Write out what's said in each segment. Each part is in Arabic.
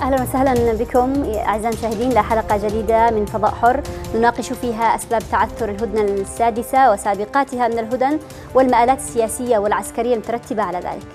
أهلا وسهلا بكم أعزائي المشاهدين لحلقة جديدة من فضاء حر نناقش فيها أسباب تعثر الهدنة السادسة وسابقاتها من الهدن والمآلات السياسية والعسكرية المترتبة على ذلك.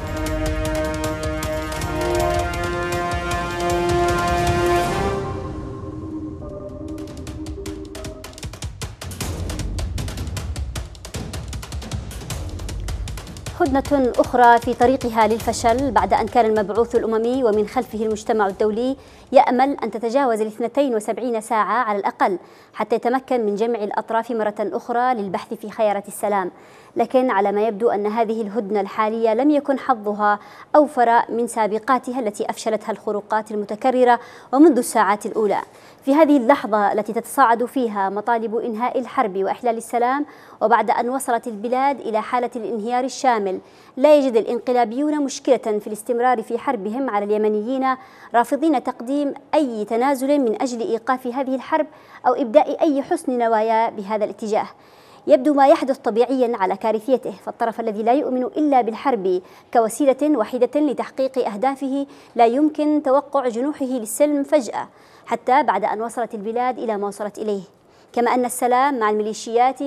هدنة أخرى في طريقها للفشل بعد أن كان المبعوث الأممي ومن خلفه المجتمع الدولي يأمل أن تتجاوز 72 ساعة على الأقل حتى يتمكن من جمع الأطراف مرة أخرى للبحث في خيارات السلام، لكن على ما يبدو أن هذه الهدنة الحالية لم يكن حظها أوفر من سابقاتها التي أفشلتها الخروقات المتكررة ومنذ الساعات الأولى. في هذه اللحظة التي تتصاعد فيها مطالب إنهاء الحرب وإحلال السلام، وبعد أن وصلت البلاد إلى حالة الانهيار الشامل، لا يجد الانقلابيون مشكلة في الاستمرار في حربهم على اليمنيين، رافضين تقديم أي تنازل من أجل إيقاف هذه الحرب أو إبداء أي حسن نوايا بهذا الاتجاه. يبدو ما يحدث طبيعيا على كارثيته، فالطرف الذي لا يؤمن إلا بالحرب كوسيلة وحيدة لتحقيق أهدافه لا يمكن توقع جنوحه للسلم فجأة حتى بعد أن وصلت البلاد إلى ما وصلت إليه. كما أن السلام مع الميليشيات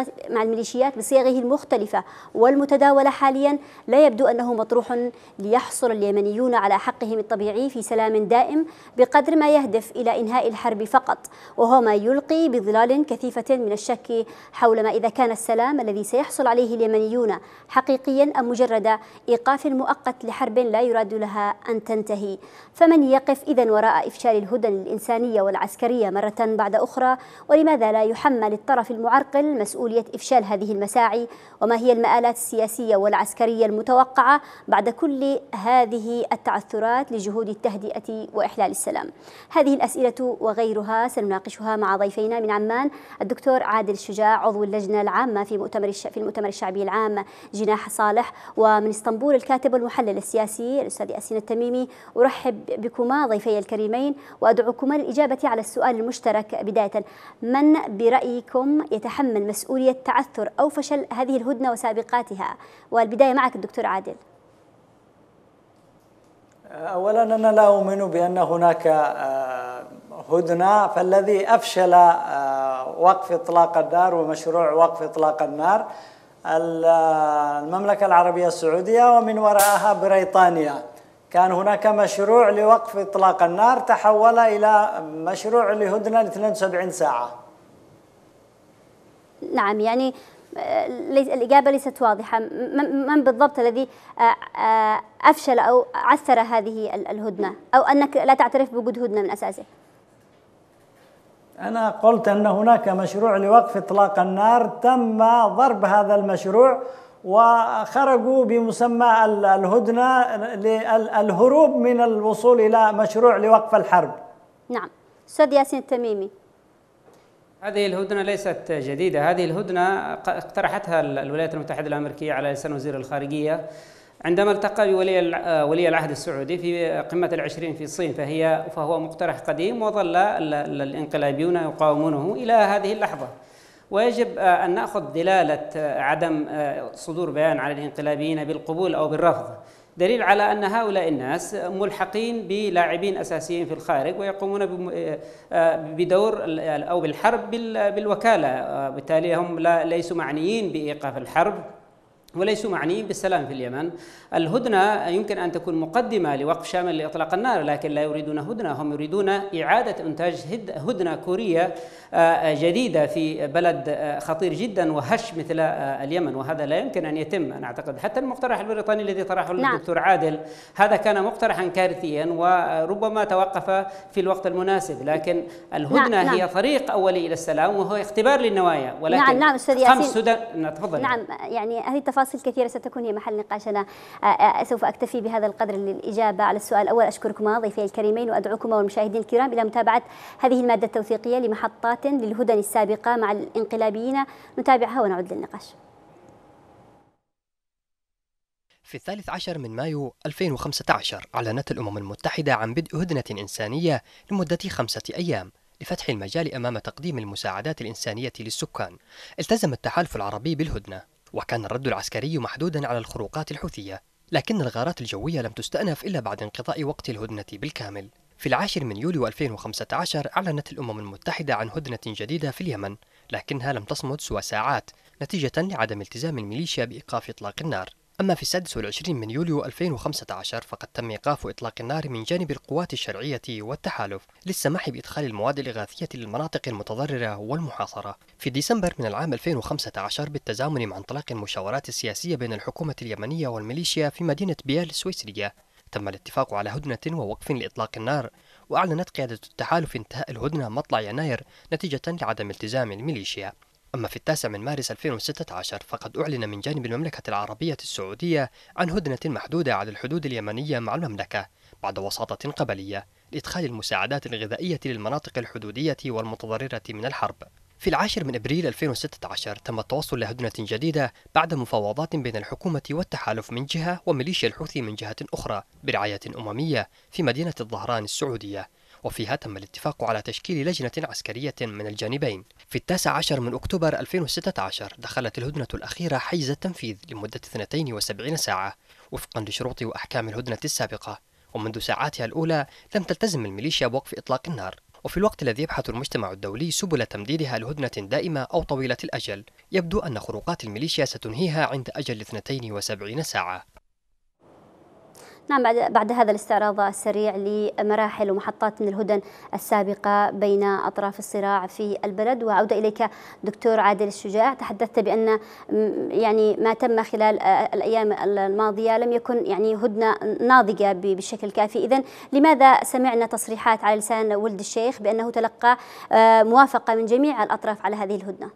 بصيغه المختلفة والمتداولة حاليا لا يبدو أنه مطروح ليحصل اليمنيون على حقهم الطبيعي في سلام دائم بقدر ما يهدف إلى إنهاء الحرب فقط، وهو ما يلقي بظلال كثيفة من الشك حول ما إذا كان السلام الذي سيحصل عليه اليمنيون حقيقيا أم مجرد إيقاف مؤقت لحرب لا يراد لها أن تنتهي. فمن يقف إذن وراء إفشال الهدن الإنسانية والعسكرية مرة بعد أخرى؟ ولماذا لا يحمل الطرف المعرقل مسؤولية إفشال هذه المساعي؟ وما هي المآلات السياسية والعسكرية المتوقعة بعد كل هذه التعثرات لجهود التهدئة وإحلال السلام؟ هذه الأسئلة وغيرها سنناقشها مع ضيفينا من عمان، الدكتور عادل الشجاع عضو اللجنة العامة في المؤتمر الشعبي العام جناح صالح، ومن اسطنبول الكاتب والمحلل السياسي الأستاذ ياسين التميمي. أرحب بكما ضيفي الكريمين وأدعوكما للإجابة على السؤال المشترك بداية: من برأيكم يتحمل مسؤولية تعثر أو فشل هذه الهدنة وسابقاتها؟ والبداية معك الدكتور عادل. أولا أنا لا أؤمن بأن هناك هدنة، فالذي أفشل وقف إطلاق النار ومشروع وقف إطلاق النار المملكة العربية السعودية ومن وراءها بريطانيا. كان هناك مشروع لوقف إطلاق النار تحول إلى مشروع لهدنة 72 ساعة. نعم، يعني الإجابة ليست واضحة. من بالضبط الذي أفشل أو عثر هذه الهدنة، أو أنك لا تعترف بوجود هدنة من أساسه؟ أنا قلت أن هناك مشروع لوقف إطلاق النار، تم ضرب هذا المشروع وخرجوا بمسمى الهدنة للهروب من الوصول إلى مشروع لوقف الحرب. نعم، أستاذ ياسين التميمي. هذه الهدنة ليست جديدة، هذه الهدنة اقترحتها الولايات المتحدة الأمريكية على لسان وزير الخارجية عندما التقى بولي العهد السعودي في قمة العشرين في الصين، فهو مقترح قديم وظل الانقلابيون يقاومونه إلى هذه اللحظة. ويجب أن نأخذ دلالة عدم صدور بيان على الانقلابيين بالقبول أو بالرفض دليل على أن هؤلاء الناس ملحقين بلاعبين أساسيين في الخارج ويقومون بدور أو بالحرب بالوكالة، بالتالي هم ليسوا معنيين بإيقاف الحرب وليسوا معنيين بالسلام في اليمن. الهدنة يمكن أن تكون مقدمة لوقف شامل لإطلاق النار، لكن لا يريدون هدنة، هم يريدون إعادة إنتاج هدنة كورية جديدة في بلد خطير جدا وهش مثل اليمن، وهذا لا يمكن أن يتم. أنا أعتقد حتى المقترح البريطاني الذي طرحه الدكتور عادل هذا كان مقترحا كارثيا وربما توقف في الوقت المناسب، لكن الهدنة هي طريق أولي إلى السلام وهو اختبار للنوايا. ولكن نعم أستاذ ياسين. السودان تفضل. نعم، يعني هذه تفاصيل كثيرة ستكون هي محل نقاشنا. سوف أكتفي بهذا القدر للإجابة على السؤال الأول. أشكركما ضيفي الكريمين وأدعوكما والمشاهدين الكرام إلى متابعة هذه المادة التوثيقية لمحطات للهدن السابقة مع الانقلابيين، نتابعها ونعود للنقاش. في 13 من مايو 2015 أعلنت الأمم المتحدة عن بدء هدنة إنسانية لمدة 5 أيام لفتح المجال أمام تقديم المساعدات الإنسانية للسكان. التزم التحالف العربي بالهدنة، وكان الرد العسكري محدودا على الخروقات الحوثية. لكن الغارات الجوية لم تستأنف إلا بعد انقضاء وقت الهدنة بالكامل. في 10 من يوليو 2015 أعلنت الأمم المتحدة عن هدنة جديدة في اليمن، لكنها لم تصمد سوى ساعات نتيجة لعدم التزام الميليشيا بإيقاف إطلاق النار. أما في 26 من يوليو 2015 فقد تم إيقاف إطلاق النار من جانب القوات الشرعية والتحالف للسماح بإدخال المواد الإغاثية للمناطق المتضررة والمحاصرة. في ديسمبر من العام 2015 بالتزامن مع انطلاق المشاورات السياسية بين الحكومة اليمنية والميليشيا في مدينة بيال السويسرية، تم الاتفاق على هدنة ووقف لإطلاق النار، وأعلنت قيادة التحالف انتهاء الهدنة مطلع يناير نتيجة لعدم التزام الميليشيا. أما في 9 من مارس 2016 فقد أعلن من جانب المملكة العربية السعودية عن هدنة محدودة على الحدود اليمنية مع المملكة بعد وساطة قبلية لإدخال المساعدات الغذائية للمناطق الحدودية والمتضررة من الحرب. في 10 من أبريل 2016 تم التوصل لهدنة جديدة بعد مفاوضات بين الحكومة والتحالف من جهة وميليشيا الحوثي من جهة أخرى برعاية أممية في مدينة الظهران السعودية، وفيها تم الاتفاق على تشكيل لجنة عسكرية من الجانبين. في 19 من أكتوبر 2016 دخلت الهدنة الأخيرة حيز التنفيذ لمدة 72 ساعة وفقا لشروط وأحكام الهدنة السابقة، ومنذ ساعاتها الأولى لم تلتزم الميليشيا بوقف إطلاق النار. وفي الوقت الذي يبحث المجتمع الدولي سبل تمديدها لهدنة دائمة أو طويلة الأجل، يبدو أن خروقات الميليشيا ستنهيها عند أجل 72 ساعة. نعم، بعد هذا الاستعراض السريع لمراحل ومحطات من الهدن السابقة بين أطراف الصراع في البلد، وعودة إليك دكتور عادل الشجاع. تحدثت بأن يعني ما تم خلال الأيام الماضية لم يكن يعني هدنة ناضجة بالشكل الكافي، إذن لماذا سمعنا تصريحات على لسان ولد الشيخ بأنه تلقى موافقة من جميع الأطراف على هذه الهدنة؟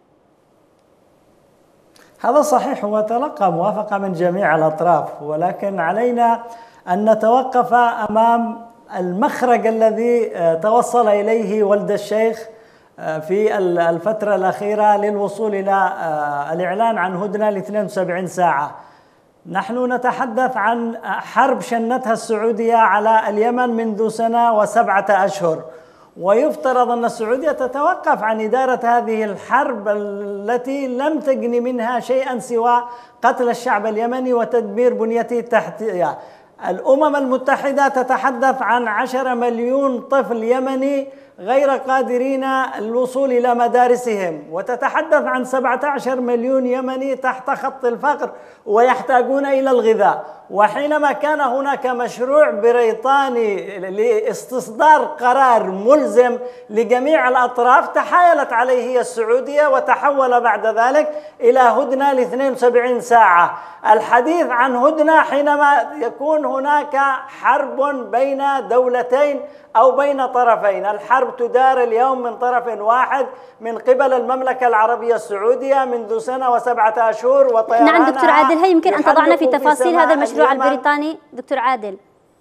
هذا صحيح، هو تلقى موافقة من جميع الأطراف، ولكن علينا أن نتوقف أمام المخرج الذي توصل إليه ولد الشيخ في الفترة الأخيرة للوصول إلى الإعلان عن هدنة ل 72 ساعة. نحن نتحدث عن حرب شنتها السعودية على اليمن منذ 1 و7 أشهر، ويفترض أن السعودية تتوقف عن إدارة هذه الحرب التي لم تجن منها شيئا سوى قتل الشعب اليمني وتدمير بنيته التحتية. الأمم المتحدة تتحدث عن 10 مليون طفل يمني غير قادرين الوصول إلى مدارسهم، وتتحدث عن 17 مليون يمني تحت خط الفقر ويحتاجون إلى الغذاء. وحينما كان هناك مشروع بريطاني لاستصدار قرار ملزم لجميع الأطراف تحايلت عليه السعودية، وتحول بعد ذلك إلى هدنة ل 72 ساعة. الحديث عن هدنة حينما يكون هناك حرب بين دولتين أو بين طرفين. الحرب تدار اليوم من طرف واحد من قبل المملكة العربية السعودية منذ 1 و7 أشهر، وطيرانها نعم دكتور عادل، هل يمكن أن تضعنا في تفاصيل هذا المشروع البريطاني؟ دكتور عادل،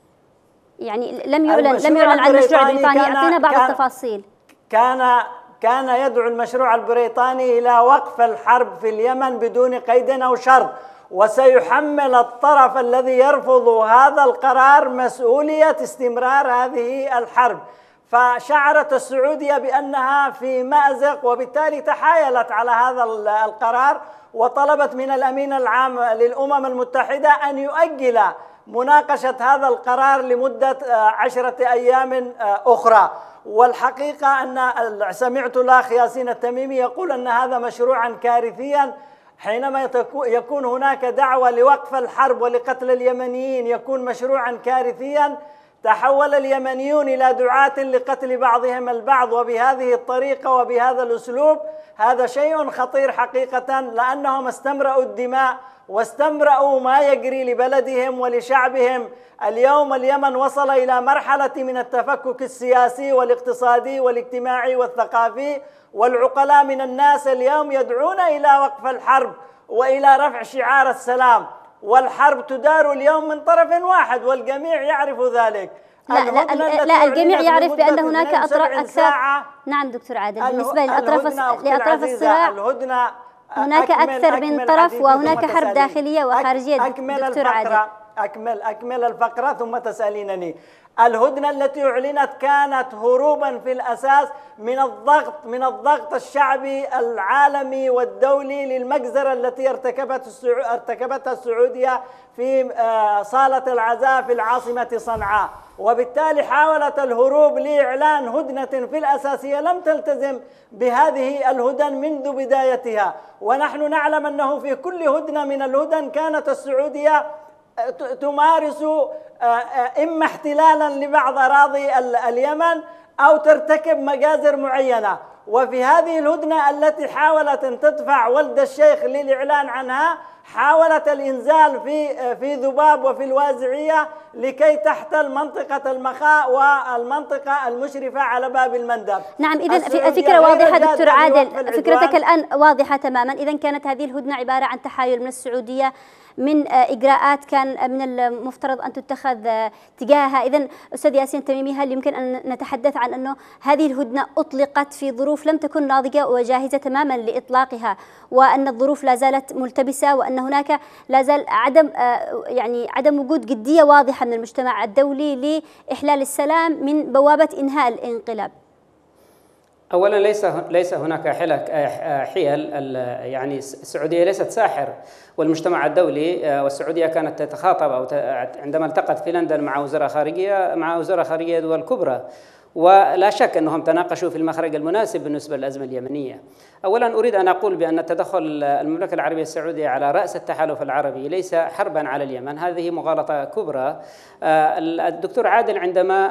يعني لم يعلن عن المشروع البريطاني، أعطينا بعض التفاصيل. كان يدعو المشروع البريطاني إلى وقف الحرب في اليمن بدون قيد أو شرط، وسيحمل الطرف الذي يرفض هذا القرار مسؤولية استمرار هذه الحرب. فشعرت السعودية بأنها في مأزق، وبالتالي تحايلت على هذا القرار وطلبت من الأمين العام للأمم المتحدة أن يؤجل مناقشة هذا القرار لمدة 10 أيام أخرى. والحقيقة أن سمعت الأخ ياسين التميمي يقول أن هذا مشروعا كارثيا. حينما يكون هناك دعوة لوقف الحرب ولقتل اليمنيين يكون مشروعا كارثيا، تحول اليمنيون إلى دعاة لقتل بعضهم البعض وبهذه الطريقة وبهذا الأسلوب. هذا شيء خطير حقيقة، لأنهم استمرأوا الدماء واستمرأوا ما يجري لبلدهم ولشعبهم. اليوم اليمن وصل إلى مرحلة من التفكك السياسي والاقتصادي والاجتماعي والثقافي، والعقلاء من الناس اليوم يدعون إلى وقف الحرب وإلى رفع شعار السلام، والحرب تدار اليوم من طرف واحد والجميع يعرف ذلك. لا الجميع يعرف بأن هناك أطراف أكثر. نعم دكتور عادل، بالنسبة لأطراف الصراع هناك أكثر من طرف، وهناك حرب داخلية وخارجية. دكتور عادل، أكمل الفقرة ثم تسألينني. الهدنة التي أعلنت كانت هروبا في الأساس من الضغط الشعبي العالمي والدولي للمجزرة التي ارتكبتها السعودية في صالة العزاء في العاصمة صنعاء، وبالتالي حاولت الهروب لإعلان هدنة في الأساسية لم تلتزم بهذه الهدن منذ بدايتها. ونحن نعلم أنه في كل هدنة من الهدن كانت السعودية تمارس إما احتلالا لبعض أراضي اليمن أو ترتكب مجازر معينة. وفي هذه الهدنة التي حاولت أن تدفع ولد الشيخ للإعلان عنها حاولت الإنزال في ذباب وفي الوازعية لكي تحتل منطقة المخاء والمنطقة المشرفة على باب المندب. نعم، إذن الفكرة واضحة دكتور عادل، فكرتك الآن واضحة تماما. إذن كانت هذه الهدنة عبارة عن تحايل من السعودية، من إجراءات كان من المفترض أن تتخذ تجاهها. إذن أستاذ ياسين تميمي، هل يمكن أن نتحدث عن أنه هذه الهدنة أطلقت في ظروف لم تكن ناضجة وجاهزة تماما لإطلاقها، وأن الظروف لا زالت ملتبسة، وأن هناك لا زال عدم وجود جدية واضحة من المجتمع الدولي لإحلال السلام من بوابة إنهاء الانقلاب؟ أولا ليس هناك حيل، يعني السعودية ليست ساحر، والمجتمع الدولي والسعودية كانت تتخاطب عندما التقت في لندن مع وزراء خارجية دول كبرى، ولا شك أنهم تناقشوا في المخرج المناسب بالنسبة للأزمة اليمنية. أولا أريد أن أقول بأن تدخل المملكة العربية السعودية على رأس التحالف العربي ليس حربا على اليمن، هذه مغالطة كبرى. الدكتور عادل عندما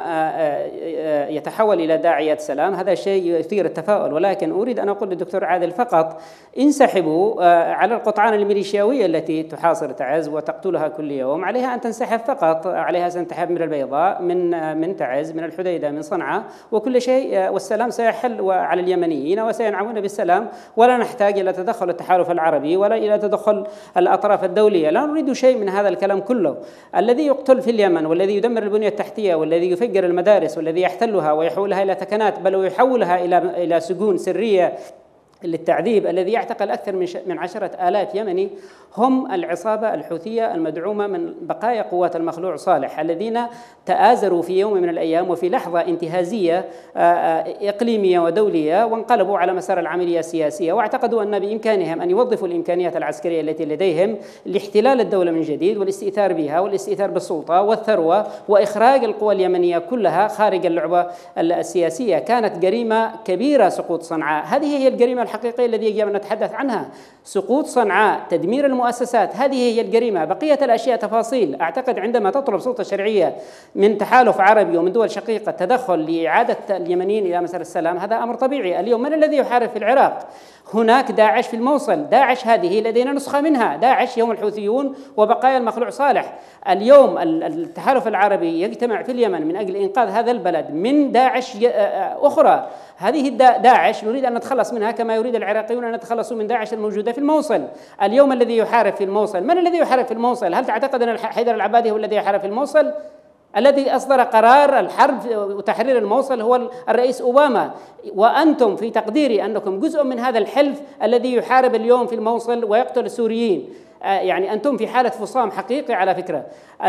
يتحول إلى داعية سلام هذا شيء يثير التفاؤل، ولكن أريد أن أقول للدكتور عادل فقط انسحبوا على القطعان الميليشياوية التي تحاصر تعز وتقتلها كل يوم، عليها أن تنسحب فقط، عليها أن تنسحب من البيضاء، من تعز، من الحديدة، من صنعاء، وكل شيء والسلام سيحل على اليمنيين وسينعمون بالسلام، ولا نحتاج إلى تدخل التحالف العربي ولا إلى تدخل الأطراف الدولية. لا نريد شيء من هذا الكلام كله. الذي يقتل في اليمن والذي يدمر البنية التحتية والذي يفجر المدارس والذي يحتلها ويحولها إلى ثكنات بل ويحولها إلى سجون سرية للتعذيب، الذي يعتقل أكثر من 10,000 يمني، هم العصابة الحوثية المدعومة من بقايا قوات المخلوع صالح، الذين تآزروا في يوم من الأيام وفي لحظة انتهازية إقليمية ودولية وانقلبوا على مسار العملية السياسية، واعتقدوا أن بإمكانهم أن يوظفوا الإمكانيات العسكرية التي لديهم لاحتلال الدولة من جديد والاستئثار بها والاستئثار بالسلطة والثروة وإخراج القوى اليمنية كلها خارج اللعبة السياسية. كانت جريمة كبيرة سقوط صنعاء، هذه هي الجريمة الحقيقية التي يجب أن نتحدث عنها. سقوط صنعاء، تدمير المؤسسات، هذه هي الجريمة. بقية الأشياء تفاصيل. أعتقد عندما تطلب سلطة شرعية من تحالف عربي ومن دول شقيقة التدخل لإعادة اليمنيين إلى مسار السلام هذا أمر طبيعي. اليوم من الذي يحارب في العراق؟ هناك داعش في الموصل، داعش هذه لدينا نسخة منها، داعش هم الحوثيون وبقايا المخلوع صالح. اليوم التحالف العربي يجتمع في اليمن من أجل إنقاذ هذا البلد من داعش أخرى. هذه داعش نريد أن نتخلص منها كما يريد العراقيون أن يتخلصوا من داعش الموجودة في الموصل. اليوم الذي يحارب في الموصل، من الذي يحارب في الموصل؟ هل تعتقد أن حيدر العبادي هو الذي يحارب في الموصل؟ الذي أصدر قرار الحرب وتحرير الموصل هو الرئيس أوباما، وأنتم في تقديري أنكم جزء من هذا الحلف الذي يحارب اليوم في الموصل ويقتل السوريين. يعني أنتم في حالة فصام حقيقي على فكرة.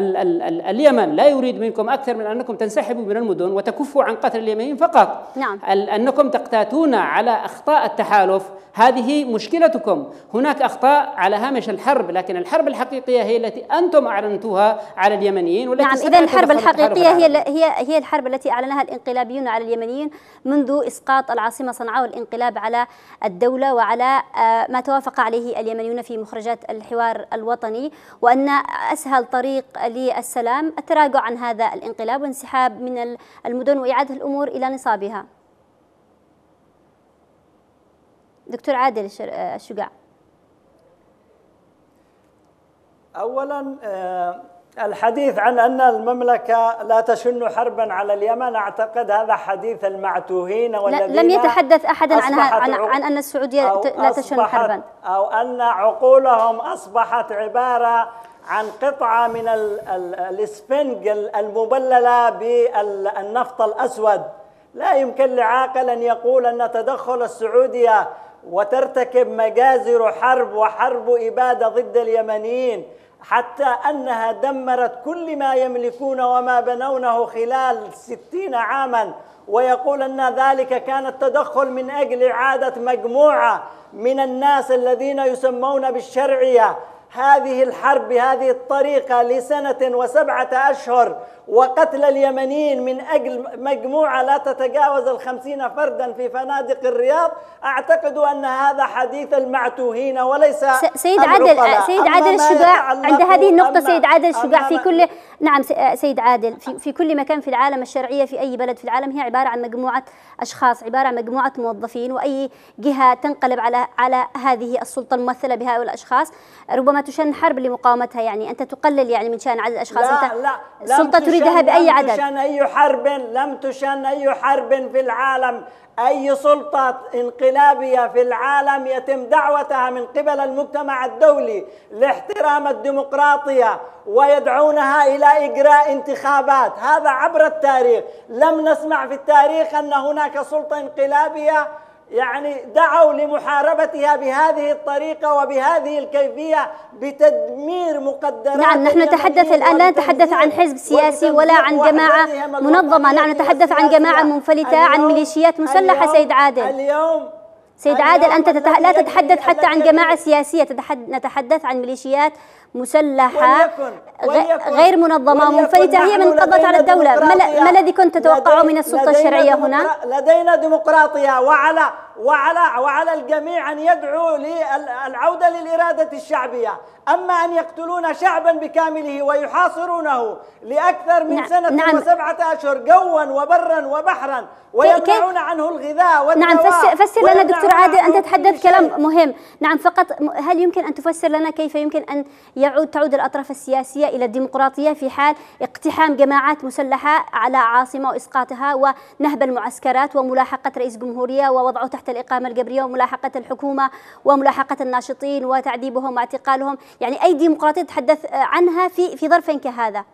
اليمن لا يريد منكم أكثر من أنكم تنسحبوا من المدن وتكفوا عن قتل اليمنيين فقط. نعم. أنكم تقتاتون على أخطاء التحالف، هذه مشكلتكم. هناك أخطاء على هامش الحرب، لكن الحرب الحقيقية هي التي أنتم أعلنتوها على اليمنيين. والتي نعم، إذن الحرب الحقيقية هي الحرب التي أعلنها الإنقلابيون على اليمنيين منذ إسقاط العاصمة صنعاء والانقلاب على الدولة وعلى ما توافق عليه اليمنيون في مخرجات الحوار الوطني، وأن أسهل طريق للسلام التراجع عن هذا الانقلاب وانسحاب من المدن وإعادة الأمور إلى نصابها. دكتور عادل الشجاع. أولا الحديث عن أن المملكة لا تشن حربا على اليمن، أعتقد هذا حديث المعتوهين والذين لم يتحدث عن أن السعودية لا تشن حربا، أو أن عقولهم أصبحت عبارة عن قطعة من الإسفنج المبللة بالنفط الأسود. لا يمكن لعاقل أن يقول أن تدخل السعودية وترتكب مجازر حرب وحرب إبادة ضد اليمنيين حتى أنها دمرت كل ما يملكون وما بنونه خلال 60 عاما، ويقول أن ذلك كان التدخل من أجل إعادة مجموعة من الناس الذين يسمون بالشرعية هذه الحرب بهذه الطريقة لسنة و7 أشهر، وقتل اليمنيين من أجل مجموعة لا تتجاوز 50 فردا في فنادق الرياض. أعتقد أن هذا حديث المعتوهين وليس سيد عادل الشجاع عند هذه النقطة. سيد عادل الشجاع في كل نعم سيد عادل في كل مكان في العالم الشرعية في أي بلد في العالم هي عبارة عن مجموعة أشخاص، عبارة عن مجموعة موظفين، وأي جهة تنقلب على هذه السلطة الممثلة بهؤلاء الأشخاص ربما تشن حرب لمقاومتها. يعني أنت تقلل يعني من شأن عدد الأشخاص. لا السلطة تريدها بأي عدد. لم تشن أي حرب في العالم. أي سلطة انقلابية في العالم يتم دعوتها من قبل المجتمع الدولي لاحترام الديمقراطية ويدعونها إلى إجراء انتخابات. هذا عبر التاريخ لم نسمع في التاريخ أن هناك سلطة انقلابية يعني دعوا لمحاربتها بهذه الطريقة وبهذه الكيفية بتدمير مقدرات. نعم، نحن نتحدث الآن لا نتحدث عن حزب سياسي ولا عن جماعة منظمة، نحن نتحدث عن جماعة منفلتة، عن ميليشيات مسلحة. سيد عادل سيد عادل أنت لا تتحدث حتى عن جماعة سياسية، نتحدث عن ميليشيات مسلحة غير منظمة منفلتة هي من قضت على الدولة. ما الذي كنت تتوقعه من السلطة الشرعية هنا؟ لدينا ديمقراطية، وعلى الجميع أن يدعو للعودة للإرادة الشعبية. أما أن يقتلون شعبا بكامله ويحاصرونه لأكثر من سنة و7 أشهر جوا وبرا وبحرا ويمنعون عنه الغذاء والدواء. نعم، فسر لنا دكتور عادل، أنت تتحدث كلام مهم. نعم، فقط هل يمكن أن تفسر لنا كيف يمكن أن تعود الأطراف السياسية إلى الديمقراطية في حال اقتحام جماعات مسلحة على عاصمة وإسقاطها ونهب المعسكرات وملاحقة رئيس جمهورية ووضعه تحت الإقامة الجبرية وملاحقة الحكومة وملاحقة الناشطين وتعذيبهم واعتقالهم؟ يعني أي ديمقراطية تتحدث عنها في ظرف كهذا؟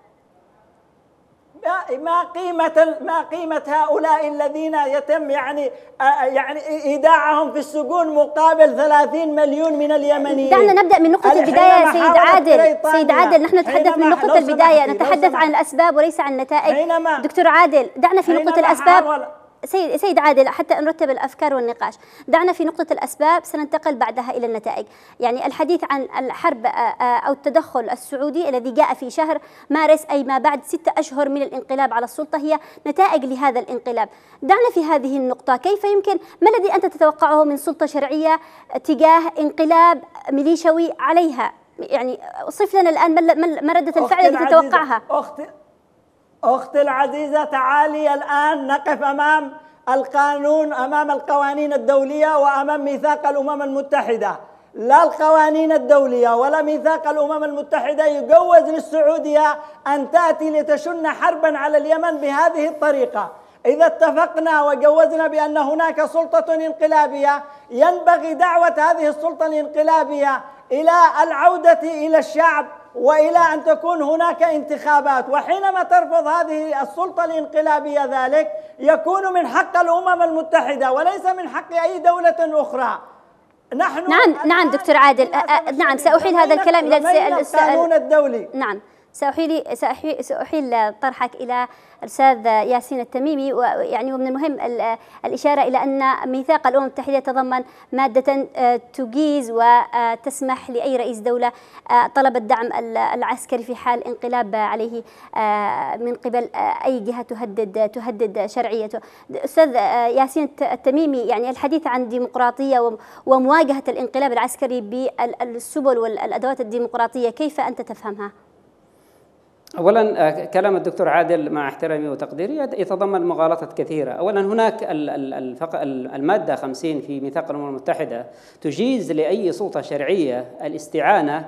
ما قيمة هؤلاء الذين يتم يعني إيداعهم في السجون مقابل 30 مليون من اليمنيين؟ دعنا نبدأ من نقطة البداية. سيد عادل نحن نتحدث من نقطة البداية، نتحدث عن الأسباب وليس عن النتائج. دكتور عادل دعنا في نقطة الأسباب. سيد عادل حتى نرتب الأفكار والنقاش، دعنا في نقطة الأسباب سننتقل بعدها إلى النتائج. يعني الحديث عن الحرب أو التدخل السعودي الذي جاء في شهر مارس أي ما بعد 6 أشهر من الانقلاب على السلطة هي نتائج لهذا الانقلاب. دعنا في هذه النقطة، كيف يمكن ما الذي أنت تتوقعه من سلطة شرعية تجاه انقلاب ميليشوي عليها؟ يعني صف لنا الآن ما ردة الفعل التي تتوقعها؟ أختي العزيزة، تعالي الآن نقف أمام القانون، أمام القوانين الدولية وأمام ميثاق الأمم المتحدة. لا القوانين الدولية ولا ميثاق الأمم المتحدة يجوز للسعودية أن تأتي لتشن حربا على اليمن بهذه الطريقة. إذا اتفقنا وجوزنا بأن هناك سلطة انقلابية، ينبغي دعوة هذه السلطة الانقلابية إلى العودة إلى الشعب وإلى أن تكون هناك انتخابات. وحينما ترفض هذه السلطة الانقلابية ذلك يكون من حق الأمم المتحدة وليس من حق أي دولة أخرى. نعم دكتور عادل، نعم سأحيل هذا الكلام إلى القانون الدولي. نعم سأحيل طرحك إلى الأستاذ ياسين التميمي. ويعني ومن المهم الإشارة إلى أن ميثاق الأمم المتحدة يتضمن مادة تجيز وتسمح لأي رئيس دولة طلب الدعم العسكري في حال انقلاب عليه من قبل أي جهة تهدد شرعيته. أستاذ ياسين التميمي، يعني الحديث عن ديمقراطية ومواجهة الانقلاب العسكري بالسبل والأدوات الديمقراطية، كيف أنت تفهمها؟ أولا كلام الدكتور عادل مع احترامي وتقديري يتضمن مغالطات كثيرة. أولا هناك المادة 50 في ميثاق الأمم المتحدة تجيز لأي سلطة شرعية الاستعانة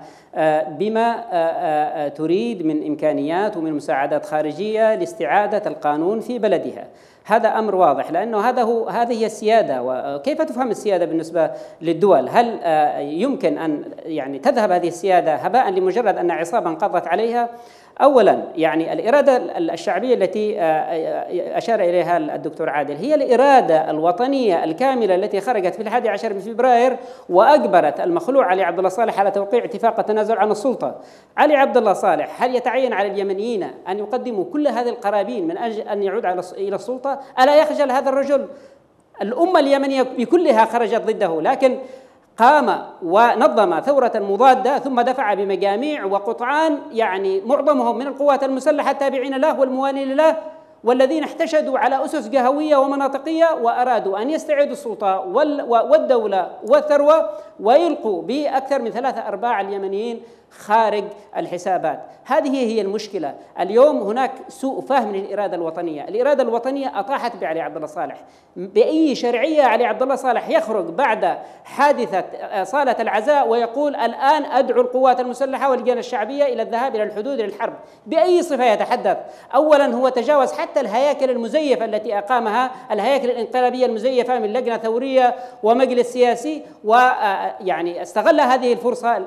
بما تريد من إمكانيات ومن مساعدات خارجية لاستعادة القانون في بلدها. هذا أمر واضح، لأنه هذه هي السيادة. وكيف تفهم السيادة بالنسبة للدول؟ هل يمكن أن يعني تذهب هذه السيادة هباء لمجرد أن عصابة قضت عليها، أولا يعني الإرادة الشعبية التي أشار إليها الدكتور عادل هي الإرادة الوطنية الكاملة التي خرجت في 11 من فبراير وأجبرت المخلوع علي عبد الله صالح على توقيع اتفاق التنازل عن السلطة. علي عبد الله صالح هل يتعين على اليمنيين أن يقدموا كل هذه القرابين من أجل أن يعود إلى السلطة؟ ألا يخجل هذا الرجل؟ الأمة اليمنية بكلها خرجت ضده، لكن قام ونظم ثورة مضادة ثم دفع بمجاميع وقطعان يعني معظمهم من القوات المسلحة التابعين له والموالين له، والذين احتشدوا على أسس جهوية ومناطقية وأرادوا أن يستعيدوا السلطة والدولة والثروة ويلقوا بأكثر من 3/4 اليمنيين خارج الحسابات. هذه هي المشكلة. اليوم هناك سوء فهم للإرادة الوطنية. الإرادة الوطنية أطاحت بعلي عبد الله صالح. بأي شرعية علي عبد الله صالح يخرج بعد حادثة صالة العزاء ويقول الآن أدعو القوات المسلحة واللجان الشعبية إلى الذهاب إلى الحدود للحرب؟ بأي صفة يتحدث؟ أولا هو تجاوز حتى الهياكل المزيفة التي أقامها، الهياكل الانقلابية المزيفة من لجنة ثورية ومجلس سياسي، ويعني استغل هذه الفرصة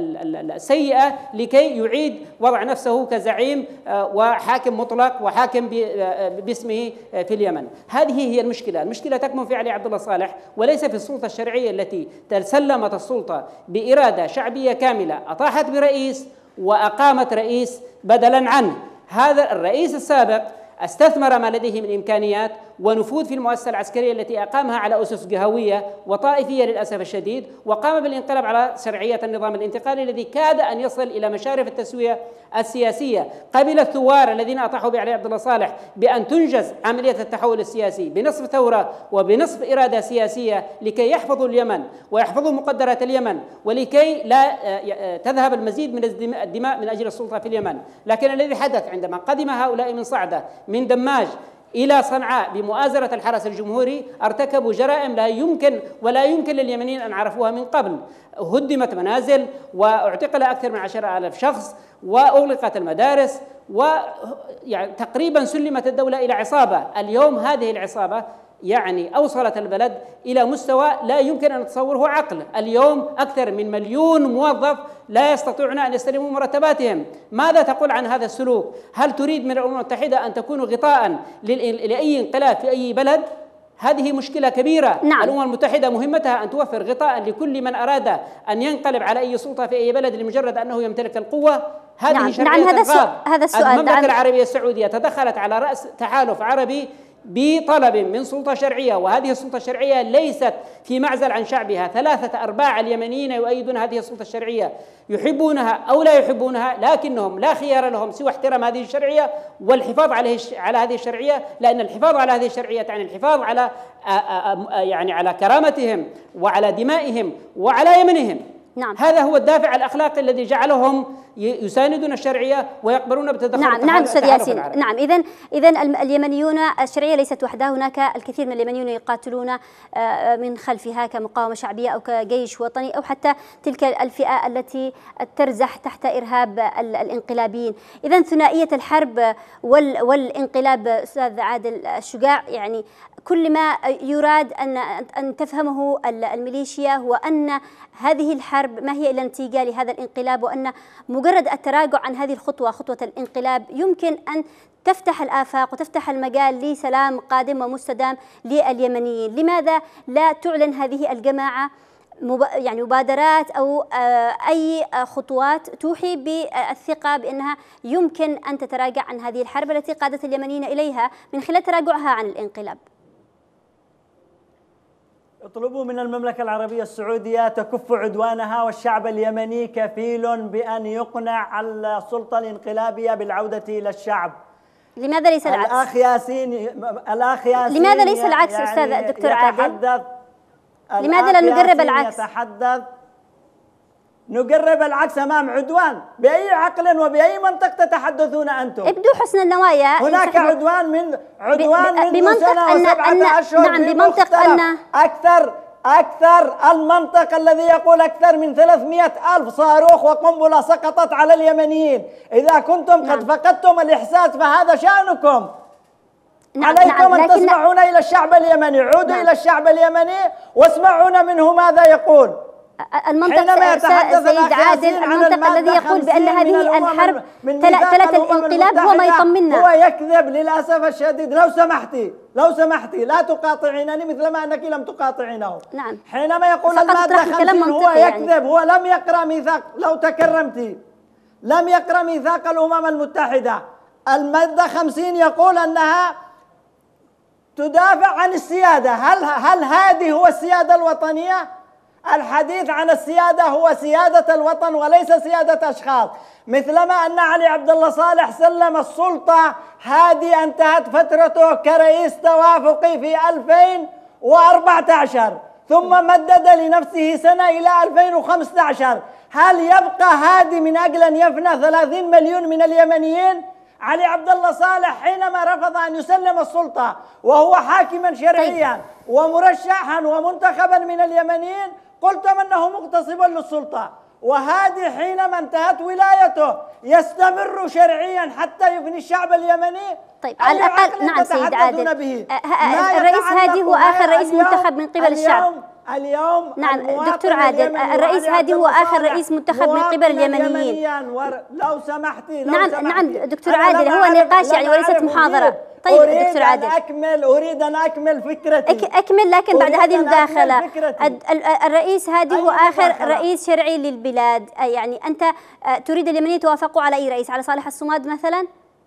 السيئة لكي يعيد وضع نفسه كزعيم وحاكم مطلق وحاكم باسمه في اليمن. هذه هي المشكلة. المشكلة تكمن في علي عبد الله صالح وليس في السلطة الشرعية التي تسلمت السلطة بإرادة شعبية كاملة، أطاحت برئيس وأقامت رئيس بدلا عنه. هذا الرئيس السابق استثمر ما لديه من إمكانيات ونفوذ في المؤسسة العسكرية التي أقامها على أسس جهوية وطائفية للأسف الشديد، وقام بالانقلاب على شرعية النظام الانتقالي الذي كاد أن يصل إلى مشارف التسوية السياسية. قبل الثوار الذين أطاحوا بعلي عبد الله صالح بأن تنجز عملية التحول السياسي بنصف ثورة وبنصف إرادة سياسية لكي يحفظوا اليمن ويحفظوا مقدرات اليمن ولكي لا تذهب المزيد من الدماء من أجل السلطة في اليمن. لكن الذي حدث عندما قدم هؤلاء من صعدة من دماج إلى صنعاء بمؤازرة الحرس الجمهوري ارتكبوا جرائم لا يمكن لليمنيين أن عرفوها من قبل. هدمت منازل واعتقل أكثر من 10,000 شخص وأغلقت المدارس ويعني تقريبا سلمت الدولة إلى عصابة. اليوم هذه العصابة يعني أوصلت البلد إلى مستوى لا يمكن أن نتصوره عقل. اليوم أكثر من 1,000,000 موظف لا يستطيعون أن يستلموا مرتباتهم. ماذا تقول عن هذا السلوك؟ هل تريد من الأمم المتحدة أن تكون غطاء لأي انقلاب في أي بلد؟ هذه مشكلة كبيرة. نعم. الأمم المتحدة مهمتها أن توفر غطاء لكل من أراد أن ينقلب على أي سلطة في أي بلد لمجرد أنه يمتلك القوة. هذه شرعية هذا السؤال. المملكة العربية السعودية تدخلت على رأس تحالف عربي بطلب من سلطة شرعية، وهذه السلطة الشرعية ليست في معزل عن شعبها. 3/4 اليمنيين يؤيدون هذه السلطة الشرعية، يحبونها أو لا يحبونها، لكنهم لا خيار لهم سوى احترام هذه الشرعية والحفاظ على هذه الشرعية، لأن الحفاظ على هذه الشرعية يعني الحفاظ على يعني على كرامتهم وعلى دمائهم وعلى يمنهم. نعم. هذا هو الدافع الأخلاقي الذي جعلهم يساندون الشرعية ويقبلون بتدخل نعم أستاذ ياسين. نعم إذن اليمنيون الشرعية ليست وحدها، هناك الكثير من اليمنيون يقاتلون من خلفها كمقاومة شعبية أو كجيش وطني أو حتى تلك الفئة التي ترزح تحت إرهاب الانقلابيين. إذن ثنائية الحرب والانقلاب أستاذ عادل الشجاع، يعني كل ما يراد أن تفهمه الميليشيا هو أن هذه الحرب ما هي إلا نتيجة لهذا الانقلاب، وأن مجرد التراجع عن هذه الخطوة، خطوة الانقلاب، يمكن أن تفتح الآفاق وتفتح المجال لسلام قادم ومستدام لليمنيين. لماذا لا تعلن هذه الجماعة يعني مبادرات أو أي خطوات توحي بالثقة بأنها يمكن أن تتراجع عن هذه الحرب التي قادت اليمنيين إليها من خلال تراجعها عن الانقلاب؟ اطلبوا من المملكة العربية السعودية تكف عدوانها، والشعب اليمني كفيل بأن يقنع السلطة الانقلابية بالعودة إلى الشعب. لماذا ليس العكس؟ الأخ ياسين لماذا ليس العكس يعني أستاذ الدكتور عادل؟ لماذا لا نجرب العكس؟ نجرب العكس أمام عدوان. بأي عقل وبأي منطق تتحدثون أنتم؟ ابدوا حسن النوايا. هناك عدوان من بمنطق نعم بمنطق أن أكثر المنطق الذي يقول أكثر من 300,000 صاروخ وقنبلة سقطت على اليمنيين. إذا كنتم قد فقدتم الإحساس فهذا شأنكم. عليكم أن تسمعون إلى الشعب اليمني. عودوا إلى الشعب اليمني واسمعون منه ماذا يقول. المنطق سيد عادل، المنطق الذي يقول بأن هذه الحرب تلت الانقلاب هو ما يطمنا. هو يكذب للأسف الشديد. لو سمحتي لا تقاطعينني مثلما أنك لم تقاطعينه. نعم. حينما يقول المادة 50 هو يكذب يعني. هو لم يقرأ ميثاق، لو تكرمتي لم يقرأ ميثاق الأمم المتحدة. المادة 50 يقول أنها تدافع عن السيادة. هل هذه هو السيادة الوطنية؟ الحديث عن السيادة هو سيادة الوطن وليس سيادة أشخاص. مثلما أن علي عبد الله صالح سلم السلطة، هذه انتهت فترته كرئيس توافقي في 2014 ثم مدد لنفسه سنة إلى 2015. هل يبقى هادي من أجل أن يفنى 30 مليون من اليمنيين؟ علي عبد الله صالح حينما رفض أن يسلم السلطة وهو حاكما شرعيا ومرشحا ومنتخبا من اليمنيين قلتم أنه مغتصب للسلطة، وهادي حينما انتهت ولايته يستمر شرعيا حتى يفني الشعب اليمني. طيب على الأقل نعم سيد عادل، الرئيس هادي هو آخر رئيس منتخب من قبل الشعب. اليوم نعم دكتور عادل، الرئيس هادي هو آخر رئيس منتخب من قبل اليمنيين. لو سمحتي نعم دكتور عادل، هو نقاش يعني وليست محاضرة. طيب دكتور عادل أريد أن أكمل فكرتي. أكمل، لكن بعد هذه المداخلة الرئيس هادي هو آخر رئيس شرعي للبلاد، يعني أنت تريد اليمنيين توافقوا على أي رئيس؟ على صالح الصماد مثلا؟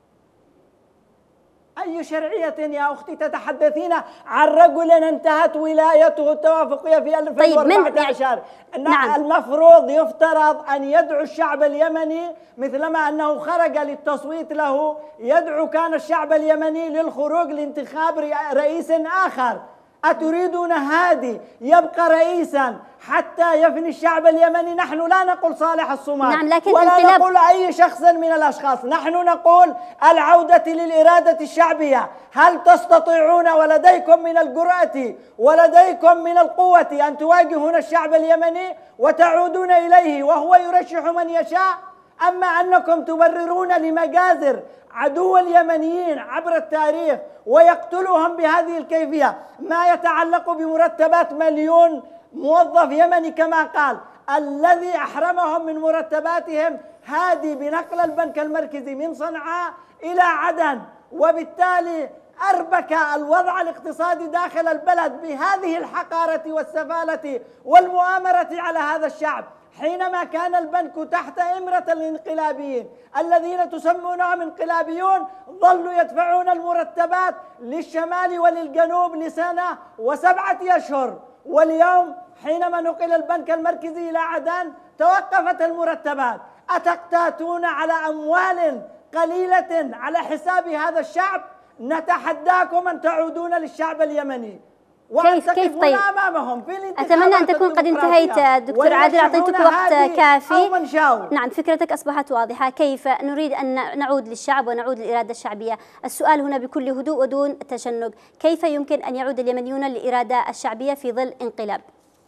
أي شرعية يا أختي تتحدثين عن رجل انتهت ولايته التوافقية في 2014؟ نعم. المفروض يفترض أن يدعو الشعب اليمني مثلما أنه خرج للتصويت له، يدعو كان الشعب اليمني للخروج لانتخاب رئيس آخر. أتريدون هادي يبقى رئيسا حتى يفني الشعب اليمني؟ نحن لا نقول صالح الصماد، نعم، لكن ولا نقول أي شخص من الأشخاص، نحن نقول العودة للإرادة الشعبية. هل تستطيعون ولديكم من الجرأة ولديكم من القوة أن تواجهون الشعب اليمني وتعودون إليه وهو يرشح من يشاء؟ أما أنكم تبررون لمجازر عدو اليمنيين عبر التاريخ ويقتلهم بهذه الكيفية، ما يتعلق بمرتبات مليون موظف يمني كما قال، الذي أحرمهم من مرتباتهم هادي بنقل البنك المركزي من صنعاء إلى عدن، وبالتالي أربك الوضع الاقتصادي داخل البلد بهذه الحقارة والسفالة والمؤامرة على هذا الشعب. حينما كان البنك تحت إمرة الانقلابيين الذين تسمونهم انقلابيون، ظلوا يدفعون المرتبات للشمال وللجنوب لسنة و7 أشهر، واليوم حينما نقل البنك المركزي إلى عدن توقفت المرتبات. أتقتاتون على أموال قليلة على حساب هذا الشعب؟ نتحداكم أن تعودون للشعب اليمني كيف طيب؟ أمامهم في أتمنى أن تكون قد انتهيت دكتور عادل، أعطيتك وقت كافي. نعم فكرتك أصبحت واضحة. كيف نريد أن نعود للشعب ونعود للإرادة الشعبية؟ السؤال هنا بكل هدوء ودون تشنج، كيف يمكن أن يعود اليمنيون للإرادة الشعبية في ظل انقلاب؟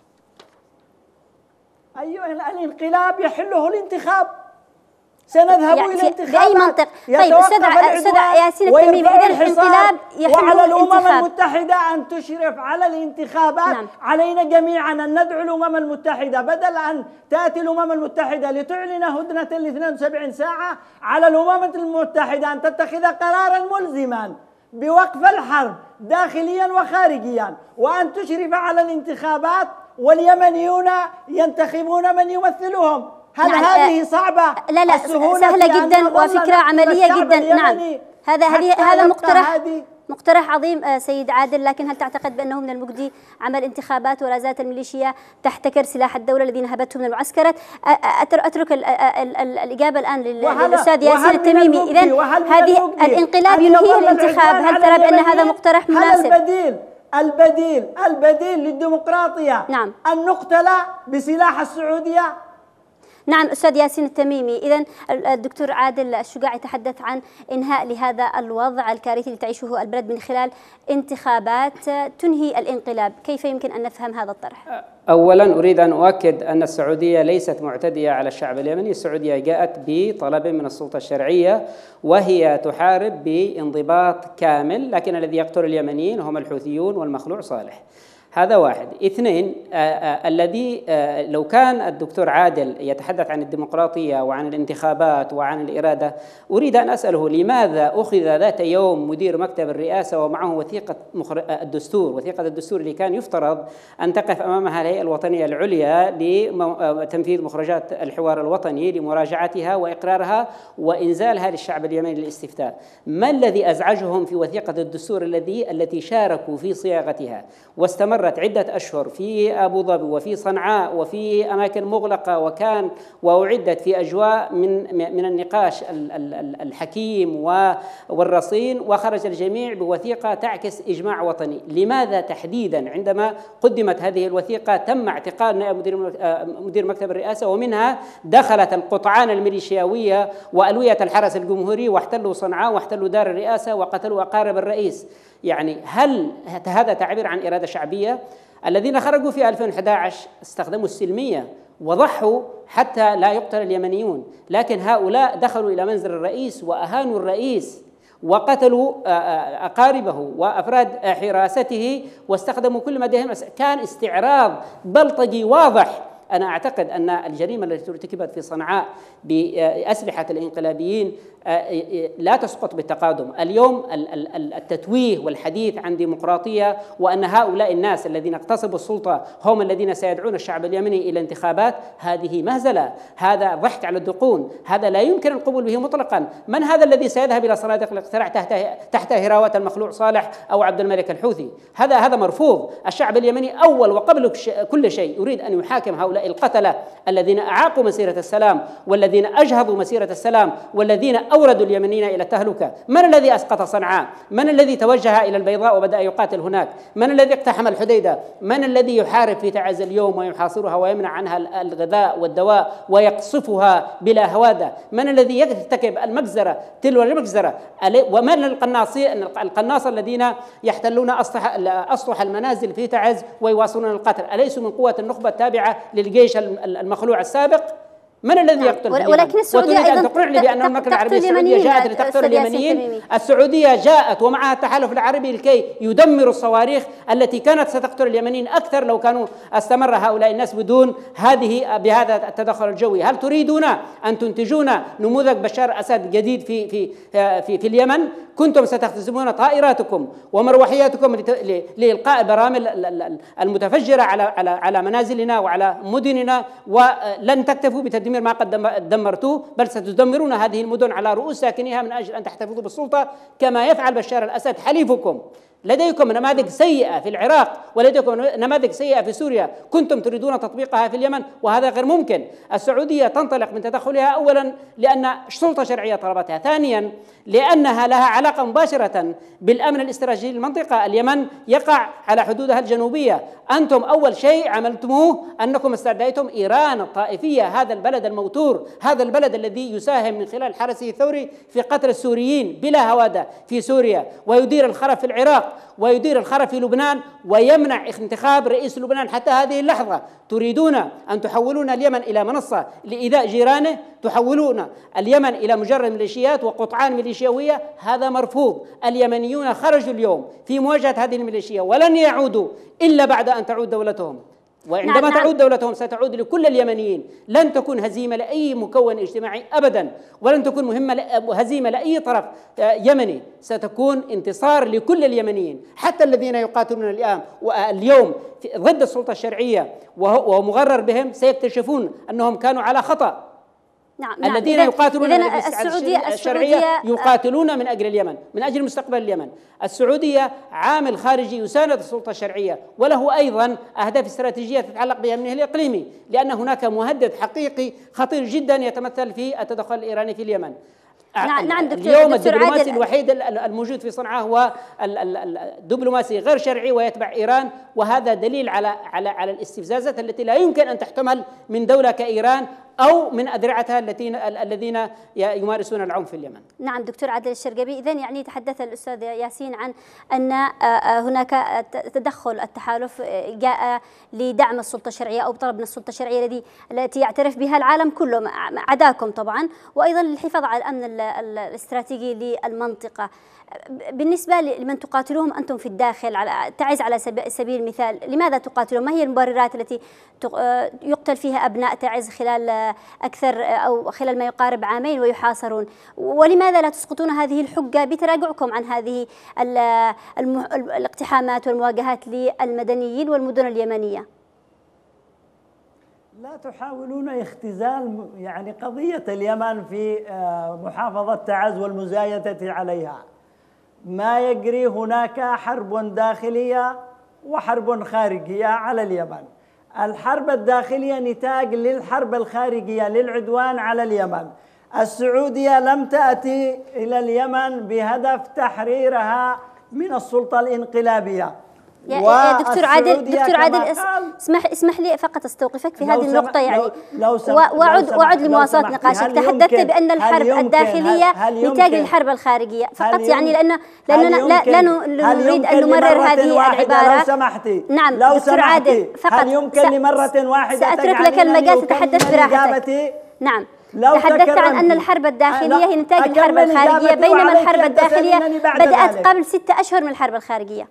أيها الانقلاب يحله الانتخاب، سنذهب يعني إلى انتخابات. بأي منطق؟ طيب أستاذ ياسين التميمي، إذا الانقلاب وعلى الأمم المتحدة أن تشرف على الانتخابات. نعم. علينا جميعا أن ندعو الأمم المتحدة، بدل أن تأتي الأمم المتحدة لتعلن هدنة ل 72 ساعة، على الأمم المتحدة أن تتخذ قرارا ملزما بوقف الحرب داخليا وخارجيا، وأن تشرف على الانتخابات واليمنيون ينتخبون من يمثلهم. هل نعم. هذه صعبة؟ لا سهلة جدا وفكرة عملية جدا. نعم هذا مقترح عظيم سيد عادل، لكن هل تعتقد بأنه من المجدي عمل انتخابات ولا زالت الميليشيا تحتكر سلاح الدولة الذي نهبته من المعسكرات؟ أترك الإجابة الآن للأستاذ ياسين التميمي. إذن هذه الانقلاب ينهيه الانتخاب، هل ترى بأن هذا مقترح مناسب؟ البديل للديمقراطية نعم. أن نقتل بسلاح السعودية. نعم أستاذ ياسين التميمي، إذن الدكتور عادل الشجاع يتحدث عن إنهاء لهذا الوضع الكارثي اللي تعيشه البلد من خلال انتخابات تنهي الانقلاب، كيف يمكن أن نفهم هذا الطرح؟ أولا أريد أن أؤكد أن السعودية ليست معتدية على الشعب اليمني، السعودية جاءت بطلب من السلطة الشرعية وهي تحارب بانضباط كامل، لكن الذي يقتل اليمنيين هم الحوثيون والمخلوع صالح. هذا واحد. اثنين، الذي لو كان الدكتور عادل يتحدث عن الديمقراطية وعن الانتخابات وعن الإرادة، أريد أن أسأله لماذا أخذ ذات يوم مدير مكتب الرئاسة ومعه وثيقة وثيقة الدستور اللي كان يفترض أن تقف أمامها الهيئة الوطنية العليا لتنفيذ مخرجات الحوار الوطني لمراجعتها وإقرارها وإنزالها للشعب اليمني للاستفتاء؟ ما الذي أزعجهم في وثيقة الدستور التي شاركوا في صياغتها واستمرت عدة أشهر في أبو ظبي وفي صنعاء وفي أماكن مغلقة وأعدت في أجواء من النقاش الحكيم والرصين، وخرج الجميع بوثيقة تعكس إجماع وطني؟ لماذا تحديدا عندما قدمت هذه الوثيقة تم اعتقال نائب مدير مكتب الرئاسة، ومنها دخلت القطعان الميليشياوية وألوية الحرس الجمهوري واحتلوا صنعاء واحتلوا دار الرئاسة وقتلوا أقارب الرئيس؟ يعني هل هذا تعبير عن إرادة شعبية؟ الذين خرجوا في 2011 استخدموا السلمية وضحوا حتى لا يقتل اليمنيون، لكن هؤلاء دخلوا إلى منزل الرئيس وأهانوا الرئيس وقتلوا أقاربه وأفراد حراسته واستخدموا كل ما لديهم. كان استعراض بلطجي واضح. أنا أعتقد أن الجريمة التي ارتكبت في صنعاء بأسلحة الانقلابيين لا تسقط بالتقادم. اليوم التتويه والحديث عن ديمقراطية وأن هؤلاء الناس الذين اغتصبوا السلطة هم الذين سيدعون الشعب اليمني إلى انتخابات، هذه مهزلة، هذا ضحك على الدقون، هذا لا يمكن القبول به مطلقا. من هذا الذي سيذهب إلى صناديق الاقتراع تحت هراوة المخلوع صالح أو عبد الملك الحوثي؟ هذا مرفوض. الشعب اليمني أول وقبل كل شيء يريد أن يحاكم هؤلاء القتلة الذين أعاقوا مسيرة السلام والذين أجهضوا مسيرة السلام والذين أوردوا اليمنيين إلى التهلكة. من الذي أسقط صنعاء؟ من الذي توجه إلى البيضاء وبدأ يقاتل هناك؟ من الذي اقتحم الحديدة؟ من الذي يحارب في تعز اليوم ويحاصرها ويمنع عنها الغذاء والدواء ويقصفها بلا هوادة؟ من الذي يرتكب المجزرة تلو المجزرة؟ ومن القناصة الذين يحتلون أسطح المنازل في تعز ويواصلون القتل؟ أليسوا من قوة النخبة التابعة للجيش المخلوع السابق؟ من الذي يقتل في اليمن؟ ولكن السعودية وتريد أن تقنعني بأن المملكة العربية السعودية جاءت لتقتل اليمنيين؟ السعودية جاءت ومعها التحالف العربي لكي يدمروا الصواريخ التي كانت ستقتل اليمنيين أكثر لو كانوا استمر هؤلاء الناس بهذا التدخل الجوي. هل تريدون أن تنتجون نموذج بشار الأسد جديد في اليمن؟ كنتم ستخزمون طائراتكم ومروحياتكم لإلقاء البراميل المتفجرة على منازلنا وعلى مدننا، ولن تكتفوا بتدمير ما قد دمرتوه، بل ستدمرون هذه المدن على رؤوس ساكنيها من أجل أن تحتفظوا بالسلطة كما يفعل بشار الأسد حليفكم. لديكم نماذج سيئة في العراق ولديكم نماذج سيئة في سوريا، كنتم تريدون تطبيقها في اليمن وهذا غير ممكن. السعودية تنطلق من تدخلها أولا لأن سلطة شرعية طلبتها، ثانيا لأنها لها علاقة مباشرة بالأمن الاستراتيجي للمنطقة. اليمن يقع على حدودها الجنوبية. أنتم أول شيء عملتموه أنكم استدعيتم إيران الطائفية، هذا البلد الموتور، هذا البلد الذي يساهم من خلال حرسه الثوري في قتل السوريين بلا هوادة في سوريا، ويدير الخرب في العراق، ويدير الخرب في لبنان، ويمنع انتخاب رئيس لبنان حتى هذه اللحظة. تريدون أن تحولون اليمن إلى منصة لإيذاء جيرانه، تحولون اليمن إلى مجرد ميليشيات وقطعان ميليشياوية، هذا مرفوض. اليمنيون خرجوا اليوم في مواجهة هذه الميليشيا ولن يعودوا إلا بعد أن تعود دولتهم، وعندما تعود دولتهم ستعود لكل اليمنيين. لن تكون هزيمة لأي مكون اجتماعي أبدا، ولن تكون هزيمة لأي طرف يمني، ستكون انتصار لكل اليمنيين، حتى الذين يقاتلون اليوم ضد السلطة الشرعية ومغرر بهم سيكتشفون أنهم كانوا على خطأ. الذين يقاتلون الشرعية يقاتلون من أجل اليمن، من أجل مستقبل اليمن. السعودية عامل خارجي يساند السلطة الشرعية، وله أيضا أهداف استراتيجية تتعلق بأمنه الإقليمي، لأن هناك مهدد حقيقي خطير جدا يتمثل في التدخل الإيراني في اليمن. نعم اليوم الدبلوماسي الوحيد الموجود في صنعاء هو الدبلوماسي غير شرعي ويتبع إيران، وهذا دليل على الاستفزازات التي لا يمكن أن تحتمل من دولة كإيران أو من أذرعتها الذين يمارسون العنف في اليمن. نعم دكتور عادل الشرقبي، إذن يعني تحدث الأستاذ ياسين عن أن هناك تدخل التحالف جاء لدعم السلطة الشرعية أو طلب من السلطة الشرعية التي يعترف بها العالم كله عداكم طبعا، وأيضا للحفاظ على الأمن الاستراتيجي للمنطقة. بالنسبة لمن تقاتلوهم أنتم في الداخل تعز على سبيل المثال، لماذا تقاتلون؟ ما هي المبررات التي يقتل فيها أبناء تعز خلال أكثر أو خلال ما يقارب عامين ويحاصرون؟ ولماذا لا تسقطون هذه الحجة بتراجعكم عن هذه الاقتحامات والمواجهات للمدنيين والمدن اليمنية؟ لا تحاولون اختزال يعني قضية اليمن في محافظة تعز والمزايدة عليها. ما يجري هناك حرب داخلية وحرب خارجية على اليمن. الحرب الداخلية نتاج للحرب الخارجية للعدوان على اليمن. السعودية لم تأتي إلى اليمن بهدف تحريرها من السلطة الانقلابية. يا دكتور عادل اسمح لي فقط استوقفك في هذه النقطة، يعني وأعد لمواصلة نقاشك. تحدثت بأن الحرب الداخلية نتاج للحرب الخارجية فقط، يعني لأننا لا نريد أن نمرر هذه العبارة. لو سمحتي نعم دكتور عادل فقط، هل يمكن لمرة واحدة سأترك لك المجال تتحدث براحتك. نعم تحدثت عن أن الحرب الداخلية هي نتاج الحرب الخارجية، بينما الحرب الداخلية بدأت قبل 6 أشهر من الحرب الخارجية.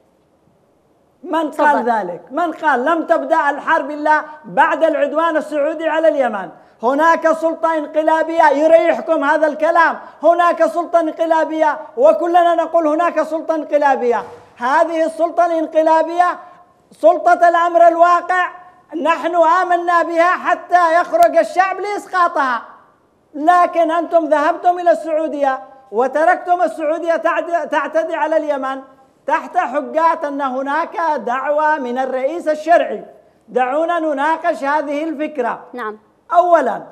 من قال ذلك؟ من قال؟ لم تبدأ الحرب إلا بعد العدوان السعودي على اليمن. هناك سلطة انقلابية، يريحكم هذا الكلام، هناك سلطة انقلابية وكلنا نقول هناك سلطة انقلابية. هذه السلطة الانقلابية سلطة الأمر الواقع نحن آمنا بها حتى يخرج الشعب لإسقاطها، لكن أنتم ذهبتم إلى السعودية وتركتم السعودية تعتدي على اليمن تحت حجات أن هناك دعوة من الرئيس الشرعي. دعونا نناقش هذه الفكرة. نعم. أولا،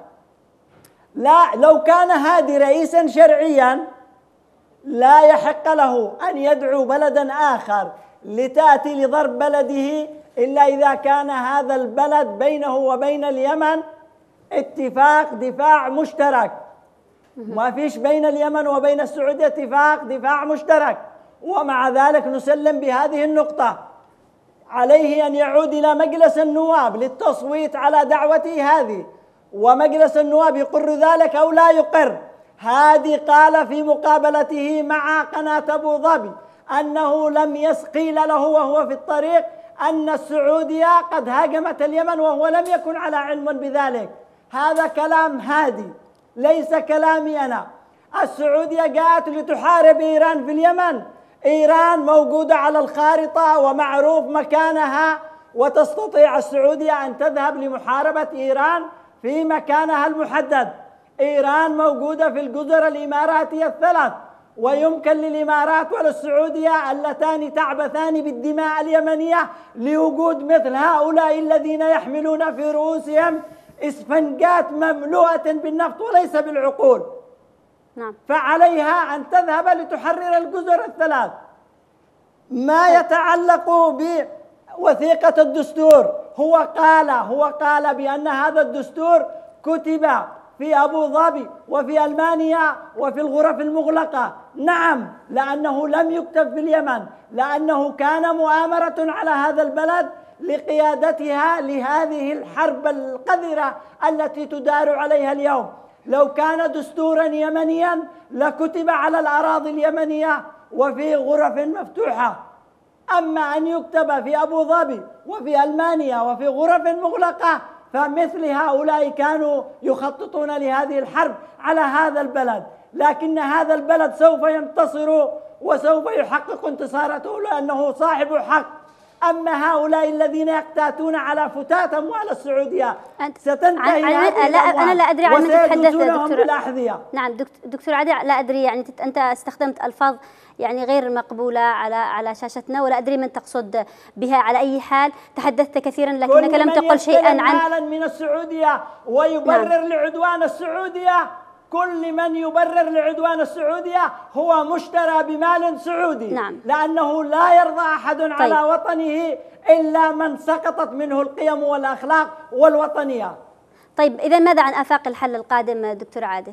لو كان هادي رئيسا شرعيا لا يحق له أن يدعو بلدا آخر لتأتي لضرب بلده إلا إذا كان هذا البلد بينه وبين اليمن اتفاق دفاع مشترك. ما فيش بين اليمن وبين السعودية اتفاق دفاع مشترك، ومع ذلك نسلم بهذه النقطة. عليه أن يعود إلى مجلس النواب للتصويت على دعوته هذه، ومجلس النواب يقر ذلك أو لا يقر. هادي قال في مقابلته مع قناة أبو ظبي أنه لم قيل له وهو في الطريق أن السعودية قد هاجمت اليمن وهو لم يكن على علم بذلك. هذا كلام هادي ليس كلامي أنا. السعودية جاءت لتحارب إيران في اليمن. إيران موجودة على الخارطة ومعروف مكانها، وتستطيع السعودية أن تذهب لمحاربة إيران في مكانها المحدد. إيران موجودة في الجزر الإماراتية الثلاث، ويمكن للإمارات وللسعودية اللتان تعبثان بالدماء اليمنية لوجود مثل هؤلاء الذين يحملون في رؤوسهم إسفنجات مملوءة بالنفط وليس بالعقول. نعم. فعليها أن تذهب لتحرر الجزر الثلاث. ما يتعلق بوثيقة الدستور، هو قال بأن هذا الدستور كتب في أبو ظبي وفي ألمانيا وفي الغرف المغلقة. نعم، لأنه لم يكتب في اليمن، لأنه كان مؤامرة على هذا البلد لقيادتها لهذه الحرب القذرة التي تدار عليها اليوم. لو كان دستورا يمنيا لكتب على الأراضي اليمنية وفي غرف مفتوحة. أما أن يكتب في أبو ظبي وفي ألمانيا وفي غرف مغلقة، فمثل هؤلاء كانوا يخططون لهذه الحرب على هذا البلد. لكن هذا البلد سوف ينتصر وسوف يحقق انتصارته لأنه صاحب حق. أما هؤلاء الذين يقتاتون على فتات أموال السعودية ستنتهي هذه الأموال أنا لا أدري عن من تتحدث دكتور. بالأحذية. نعم دكتور عادل، لا أدري، يعني أنت استخدمت ألفاظ يعني غير مقبولة على شاشتنا، ولا أدري من تقصد بها. على أي حال تحدثت كثيرا لكنك لم تقل شيئا عن مالا من السعودية ويبرر نعم. لعدوان السعودية. كل من يبرر لعدوان السعودية هو مشترى بمال سعودي. نعم. لأنه لا يرضى أحد على وطنه إلا من سقطت منه القيم والأخلاق والوطنية. طيب إذا ماذا عن آفاق الحل القادم دكتور عادل؟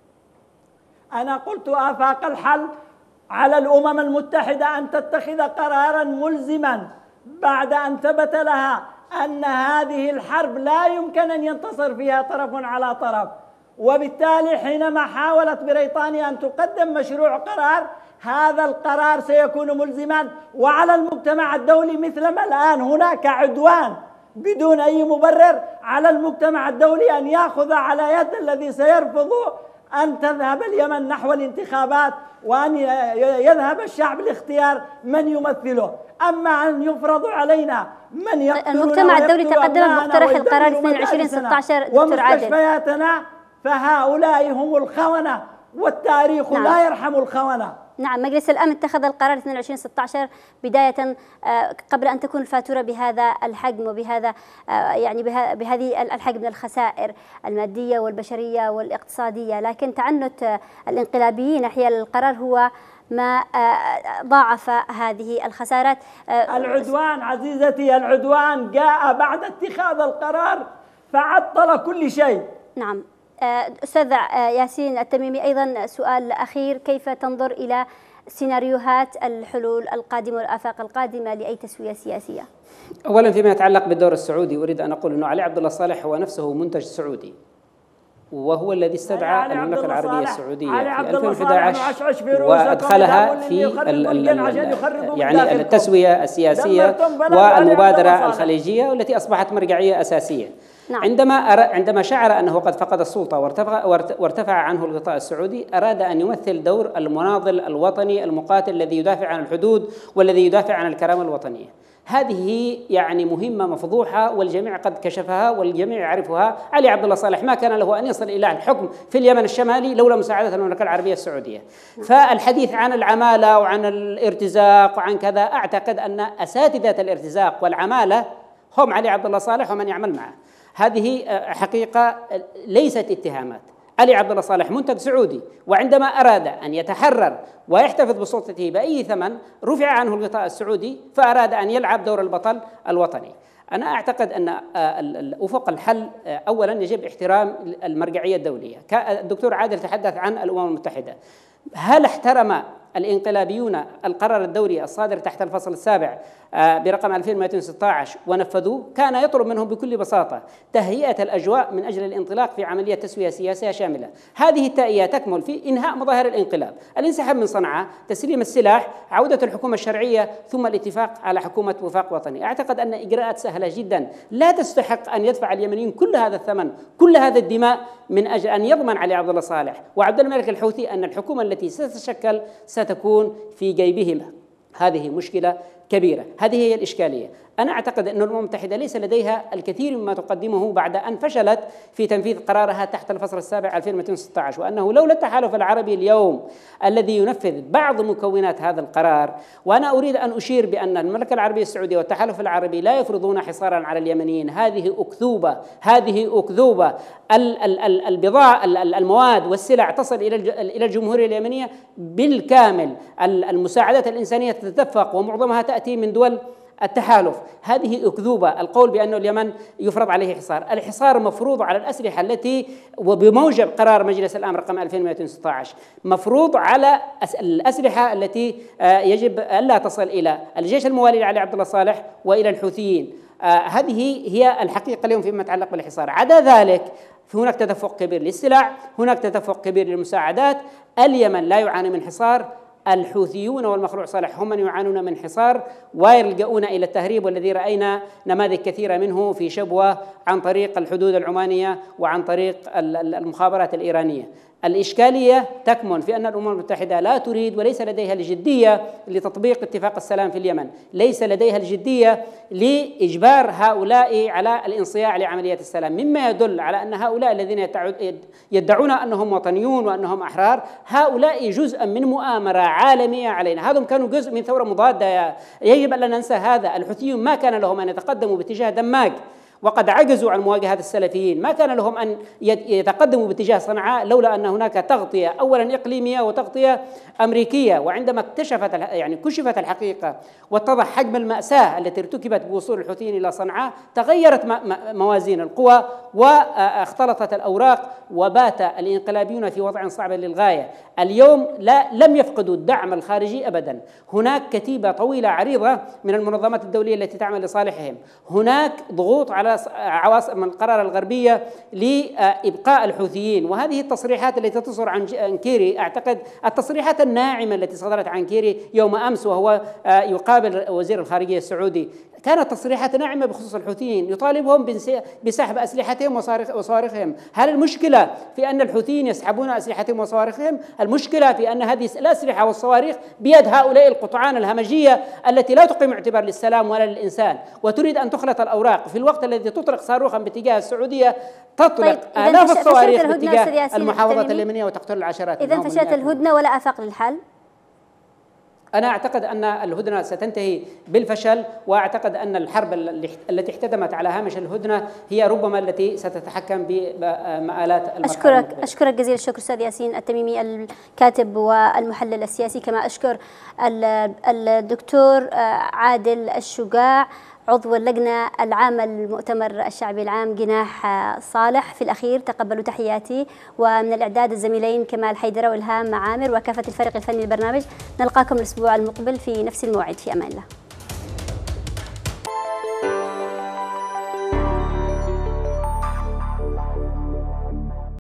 أنا قلت آفاق الحل على الأمم المتحدة أن تتخذ قراراً ملزماً بعد أن ثبت لها أن هذه الحرب لا يمكن أن ينتصر فيها طرف على طرف، وبالتالي حينما حاولت بريطانيا أن تقدم مشروع قرار، هذا القرار سيكون ملزما، وعلى المجتمع الدولي مثلما الآن هناك عدوان بدون أي مبرر على المجتمع الدولي أن يأخذ على يد الذي سيرفض أن تذهب اليمن نحو الانتخابات وأن يذهب الشعب لاختيار من يمثله. أما أن يفرض علينا من يقتلنا المجتمع الدولي تقدم بمقترح القرار 22/16 دكتور عادل ومستشفياتنا، فهؤلاء هم الخونة، والتاريخ لا يرحم الخونة. نعم، مجلس الأمن اتخذ القرار 22/16 بداية قبل أن تكون الفاتورة بهذا الحجم وبهذا يعني بهذه الحجم من الخسائر المادية والبشرية والاقتصادية، لكن تعنت الانقلابيين حيال القرار هو ما ضاعف هذه الخسارات. العدوان عزيزتي، العدوان جاء بعد اتخاذ القرار فعطل كل شيء. نعم. أستاذ ياسين التميمي، أيضا سؤال أخير، كيف تنظر إلى سيناريوهات الحلول القادمة والآفاق القادمة لأي تسوية سياسية؟ أولا فيما يتعلق بالدور السعودي، أريد أن أقول أنه علي عبد الله صالح هو نفسه منتج سعودي، وهو الذي استدعى المملكة العربية السعودية في 2011 وأدخلها في يعني التسوية السياسية والمبادرة الخليجية والتي أصبحت مرجعية أساسية. نعم. عندما شعر أنه قد فقد السلطة وارتفع عنه الغطاء السعودي، أراد أن يمثل دور المناضل الوطني المقاتل الذي يدافع عن الحدود والذي يدافع عن الكرامة الوطنية. هذه يعني مهمة مفضوحة والجميع قد كشفها والجميع يعرفها. علي عبد الله صالح ما كان له أن يصل إلى الحكم في اليمن الشمالي لولا مساعدة المملكة العربية السعودية. فالحديث عن العمالة وعن الارتزاق وعن كذا، أعتقد أن أساتذة الارتزاق والعمالة هم علي عبد الله صالح ومن يعمل معه. هذه حقيقة ليست اتهامات. علي عبد الله صالح منتج سعودي، وعندما أراد أن يتحرر ويحتفظ بسلطته بأي ثمن رفع عنه الغطاء السعودي، فأراد أن يلعب دور البطل الوطني. أنا أعتقد أن أفق الحل أولا يجب احترام المرجعية الدولية. الدكتور عادل تحدث عن الأمم المتحدة، هل احترم الانقلابيون القرار الدولي الصادر تحت الفصل السابع برقم 2216 ونفذوه؟ كان يطلب منهم بكل بساطة تهيئة الأجواء من أجل الانطلاق في عملية تسوية سياسية شاملة. هذه التهيئة تكمن في إنهاء مظاهر الانقلاب، الانسحاب من صنعاء، تسليم السلاح، عودة الحكومة الشرعية، ثم الاتفاق على حكومة وفاق وطني. أعتقد أن إجراءات سهلة جدا لا تستحق أن يدفع اليمنيين كل هذا الثمن، كل هذا الدماء، من أجل أن يضمن علي عبد الله صالح وعبد الملك الحوثي أن الحكومة التي ستتشكل ستكون في جيبهما. هذه مشكلة كبيرة، هذه هي الإشكالية. أنا أعتقد أن الأمم المتحدة ليس لديها الكثير مما تقدمه بعد أن فشلت في تنفيذ قرارها تحت الفصل السابع 2216، وأنه لولا التحالف العربي اليوم الذي ينفذ بعض مكونات هذا القرار. وأنا أريد أن أشير بأن المملكة العربية السعودية والتحالف العربي لا يفرضون حصارا على اليمنيين. هذه أكذوبة، هذه أكذوبة. البضاعة، المواد والسلع تصل إلى الجمهورية اليمنية بالكامل. المساعدات الإنسانية تتدفق ومعظمها تأتي من دول التحالف. هذه أكذوبة. القول بأن اليمن يفرض عليه حصار، الحصار مفروض على الأسلحة التي وبموجب قرار مجلس الأمن رقم 2216 مفروض على الأسلحة التي يجب ألا تصل إلى الجيش الموالي لعلي عبد الله صالح وإلى الحوثيين. هذه هي الحقيقة اليوم فيما يتعلق بالحصار. عدا ذلك هناك تدفق كبير للسلع، هناك تدفق كبير للمساعدات. اليمن لا يعاني من حصار، الحوثيون والمخلوع صالح هم من يعانون من حصار ويلجؤون إلى التهريب، والذي رأينا نماذج كثيرة منه في شبوة عن طريق الحدود العمانية وعن طريق المخابرات الإيرانية. الإشكالية تكمن في أن الأمم المتحدة لا تريد وليس لديها الجدية لتطبيق اتفاق السلام في اليمن، ليس لديها الجدية لإجبار هؤلاء على الانصياع لعملية السلام، مما يدل على أن هؤلاء الذين يدعون أنهم وطنيون وأنهم أحرار هؤلاء جزءا من مؤامرة عالمية علينا. هذم كانوا جزء من ثورة مضادة، يجب أن لا ننسى هذا. الحوثيون ما كان لهم أن يتقدموا باتجاه دماج وقد عجزوا عن مواجهة السلفيين، ما كان لهم أن يتقدموا باتجاه صنعاء لولا أن هناك تغطية أولا إقليمية وتغطية أمريكية. وعندما كشفت الحقيقة واتضح حجم المأساة التي ارتكبت بوصول الحوثيين إلى صنعاء تغيرت موازين القوى واختلطت الأوراق، وبات الانقلابيون في وضع صعب للغاية. اليوم لم يفقدوا الدعم الخارجي أبدا، هناك كتيبة طويلة عريضة من المنظمات الدولية التي تعمل لصالحهم، هناك ضغوط على عواصم القرار الغربية لإبقاء الحوثيين. وهذه التصريحات التي تصدر عن كيري، أعتقد التصريحات الناعمة التي صدرت عن كيري يوم أمس وهو يقابل وزير الخارجية السعودي، كانت تصريحات ناعمة بخصوص الحوثيين، يطالبهم بسحب أسلحتهم وصواريخهم. هل المشكلة في أن الحوثيين يسحبون أسلحتهم وصواريخهم؟ المشكلة في أن هذه الأسلحة والصواريخ بيد هؤلاء القطعان الهمجية التي لا تقيم اعتبار للسلام ولا للإنسان، وتريد أن تخلط الأوراق في الوقت الذي تطلق صاروخا باتجاه السعودية، تطلق آلاف الصواريخ باتجاه المحافظة اليمنية وتقتل العشرات. إذن فشلت الهدنة ولا آفاق للحل؟ أنا أعتقد أن الهدنة ستنتهي بالفشل، وأعتقد أن الحرب التي احتدمت على هامش الهدنة هي ربما التي ستتحكم بمآلات المرحلة. أشكرك جزيل الشكر أستاذ ياسين التميمي الكاتب والمحلل السياسي، كما أشكر الدكتور عادل الشجاع عضو اللجنة العامة للمؤتمر الشعبي العام جناح صالح. في الأخير تقبلوا تحياتي، ومن الإعداد الزميلين كمال حيدرة وإلهام عامر وكافة الفريق الفني للبرنامج. نلقاكم الأسبوع المقبل في نفس الموعد، في أمان الله.